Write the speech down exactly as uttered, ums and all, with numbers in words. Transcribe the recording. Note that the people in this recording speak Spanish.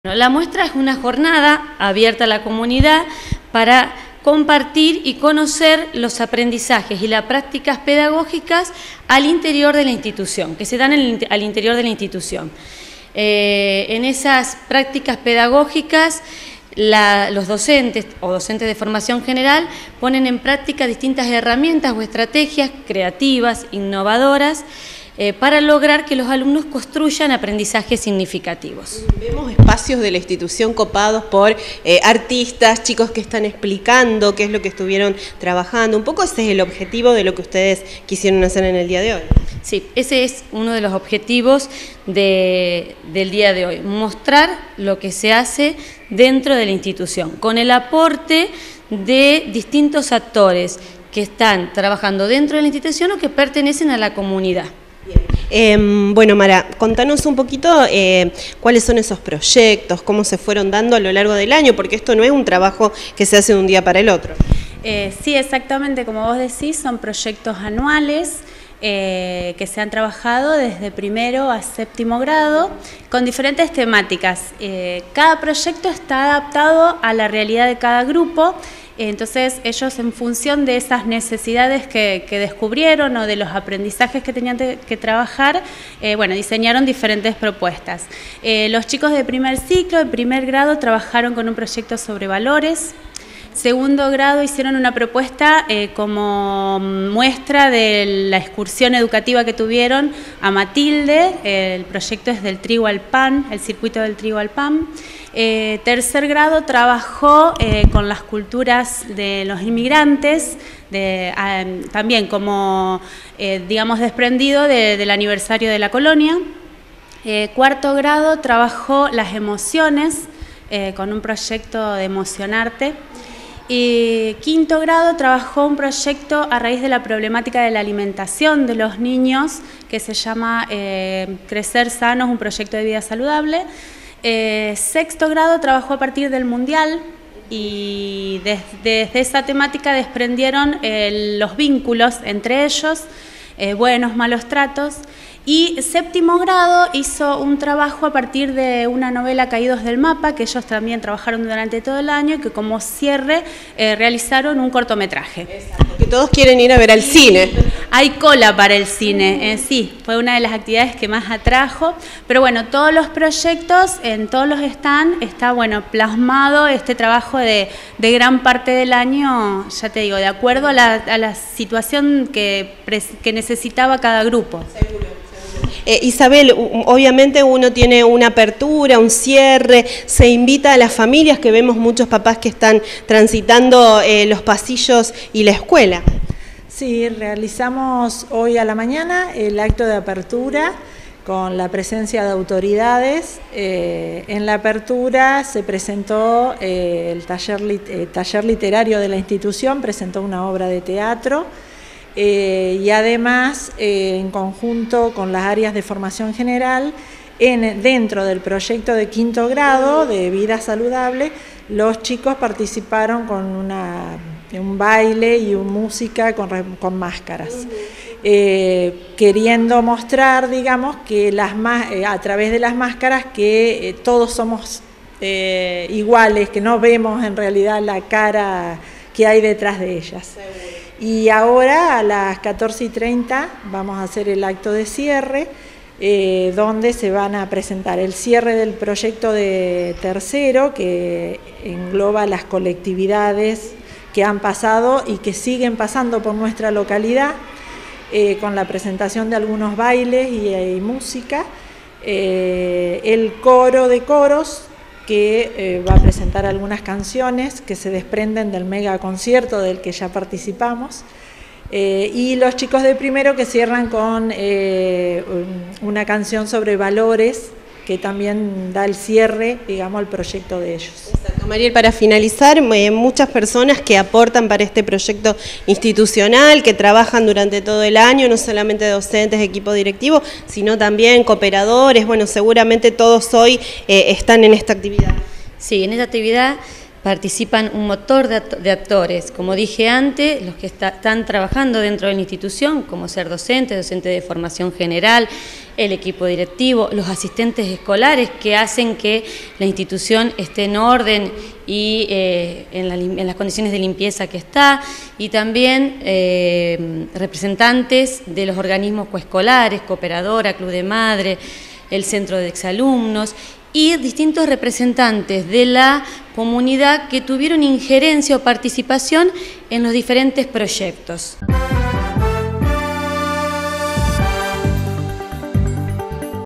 La muestra es una jornada abierta a la comunidad para compartir y conocer los aprendizajes y las prácticas pedagógicas al interior de la institución, que se dan en el, al interior de la institución. Eh, en esas prácticas pedagógicas, la, los docentes o docentes de formación general ponen en práctica distintas herramientas o estrategias creativas, innovadoras, Eh, para lograr que los alumnos construyan aprendizajes significativos. Vemos espacios de la institución copados por eh, artistas, chicos que están explicando qué es lo que estuvieron trabajando. Un poco ese es el objetivo de lo que ustedes quisieron hacer en el día de hoy. Sí, ese es uno de los objetivos de, del día de hoy, mostrar lo que se hace dentro de la institución, con el aporte de distintos actores que están trabajando dentro de la institución o que pertenecen a la comunidad. Eh, bueno, Mara, contanos un poquito eh, cuáles son esos proyectos, cómo se fueron dando a lo largo del año, porque esto no es un trabajo que se hace de un día para el otro. Eh, sí, exactamente, como vos decís, son proyectos anuales eh, que se han trabajado desde primero a séptimo grado con diferentes temáticas. Eh, cada proyecto está adaptado a la realidad de cada grupo. Entonces ellos, en función de esas necesidades que, que descubrieron o de los aprendizajes que tenían que, que trabajar, eh, bueno, diseñaron diferentes propuestas. Eh, los chicos de primer ciclo, de primer grado, trabajaron con un proyecto sobre valores. Segundo grado hicieron una propuesta eh, como muestra de la excursión educativa que tuvieron a Matilde. Eh, el proyecto es del trigo al pan, el circuito del trigo al pan. Eh, tercer grado trabajó eh, con las culturas de los inmigrantes, de, eh, también como, eh, digamos, desprendido de, del aniversario de la colonia. Eh, cuarto grado trabajó las emociones eh, con un proyecto de Emocionarte. Y quinto grado trabajó un proyecto a raíz de la problemática de la alimentación de los niños que se llama eh, Crecer Sanos, un proyecto de vida saludable. Eh, sexto grado trabajó a partir del Mundial y desde, desde esa temática desprendieron eh, los vínculos entre ellos, eh, buenos, malos tratos. Y séptimo grado hizo un trabajo a partir de una novela Caídos del Mapa, que ellos también trabajaron durante todo el año y que como cierre eh, realizaron un cortometraje. Exacto, porque todos quieren ir a ver al cine. Hay cola para el cine, eh, sí, fue una de las actividades que más atrajo, pero bueno, todos los proyectos, en todos los stands, está bueno plasmado este trabajo de, de gran parte del año, ya te digo, de acuerdo a la, a la situación que, que necesitaba cada grupo. Seguro. Eh, Isabel, obviamente uno tiene una apertura, un cierre, se invita a las familias, que vemos muchos papás que están transitando eh, los pasillos y la escuela. Sí, realizamos hoy a la mañana el acto de apertura con la presencia de autoridades. Eh, en la apertura se presentó eh, el taller, lit eh, taller literario de la institución, presentó una obra de teatro. Eh, y además, eh, en conjunto con las áreas de formación general, en, dentro del proyecto de quinto grado de vida saludable, los chicos participaron con una, un baile y una música con, con máscaras, eh, queriendo mostrar, digamos, que las, eh, a través de las máscaras que eh, todos somos eh, iguales, que no vemos en realidad la cara que hay detrás de ellas. Y ahora a las catorce y treinta vamos a hacer el acto de cierre, eh, donde se van a presentar el cierre del proyecto de tercero, que engloba las colectividades que han pasado y que siguen pasando por nuestra localidad, eh, con la presentación de algunos bailes y, y música, eh, el coro de coros, que eh, va a presentar algunas canciones que se desprenden del mega concierto del que ya participamos, eh, y los chicos de primero que cierran con eh, una canción sobre valores que también da el cierre, digamos, al proyecto de ellos. Exacto. Mariel, para finalizar, eh, muchas personas que aportan para este proyecto institucional, que trabajan durante todo el año, no solamente docentes, equipo directivo, sino también cooperadores. Bueno, seguramente todos hoy eh, están en esta actividad. Sí, en esta actividad participan un motor de actores, como dije antes, los que está, están trabajando dentro de la institución, como ser docentes, docentes de formación general, el equipo directivo, los asistentes escolares que hacen que la institución esté en orden y eh, en, la, en las condiciones de limpieza que está, y también eh, representantes de los organismos coescolares, Cooperadora, Club de Madre, el Centro de Exalumnos, y distintos representantes de la comunidad que tuvieron injerencia o participación en los diferentes proyectos.